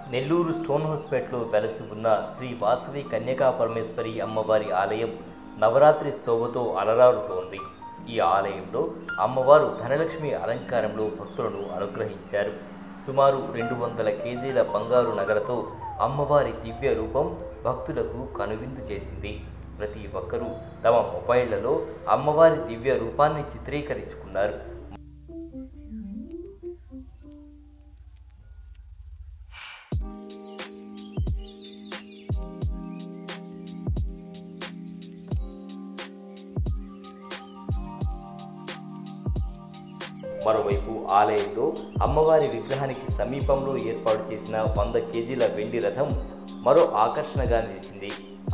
Nellore stone హౌస్పేటలో వెలసి ఉన్న శ్రీ వాసవి కన్యకా పరమేశ్వరి అమ్మవారి ఆలయం నవరాత్రి శోభతో అలరారుతోంది. ఈ ఆలయంలో అమ్మవారు ధనలక్ష్మి అలంకారంలో భక్తులను అనుగ్రహించారు. సుమారు 200 కేజీల బంగారు నగలతో అమ్మవారి దివ్య రూపం భక్తులకు కనువిందు చేసింది. ప్రతి ఒక్కరూ తమ మొబైళ్లలో అమ్మవారి దివ్య రూపాన్ని చిత్రీకరించుకున్నారు. మరోవైపు ఆలయంలో అమ్మవారి విగ్రహానికి సమీపంలో ఏర్పాటు చేసిన 100 కేజీల వెండి రథం మరో ఆకర్షణగా నిలిచింది.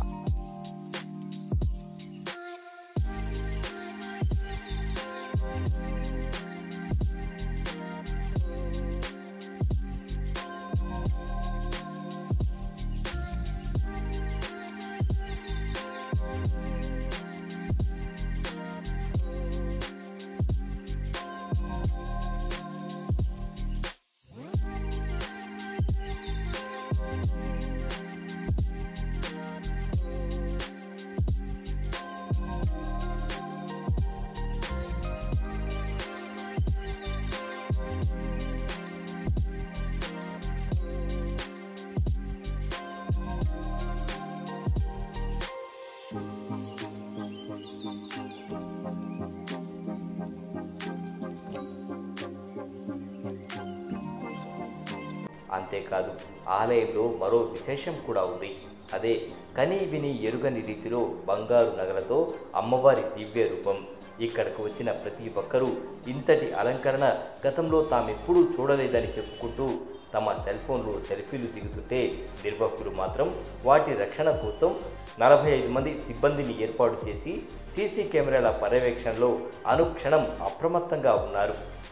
అంతేకాదు, ఆలయంలో మరో విశేషం కూడా ఉంది. అదే కని విని ఎరుగని రీతిలో బంగారు నగలతో అమ్మవారి దివ్య రూపం. ఇక్కడకు వచ్చిన ప్రతి ఒక్కరూ ఇంతటి అలంకరణ గతంలో తామెప్పుడూ చూడలేదని చెప్పుకుంటూ తమ సెల్ ఫోన్లో సెల్ఫీలు దిగుతుంటే, నిర్వాహకులు మాత్రం వాటి రక్షణ కోసం 45 మంది సిబ్బందిని ఏర్పాటు చేసి సీసీ కెమెరాల పర్యవేక్షణలో అనుక్షణం అప్రమత్తంగా ఉన్నారు.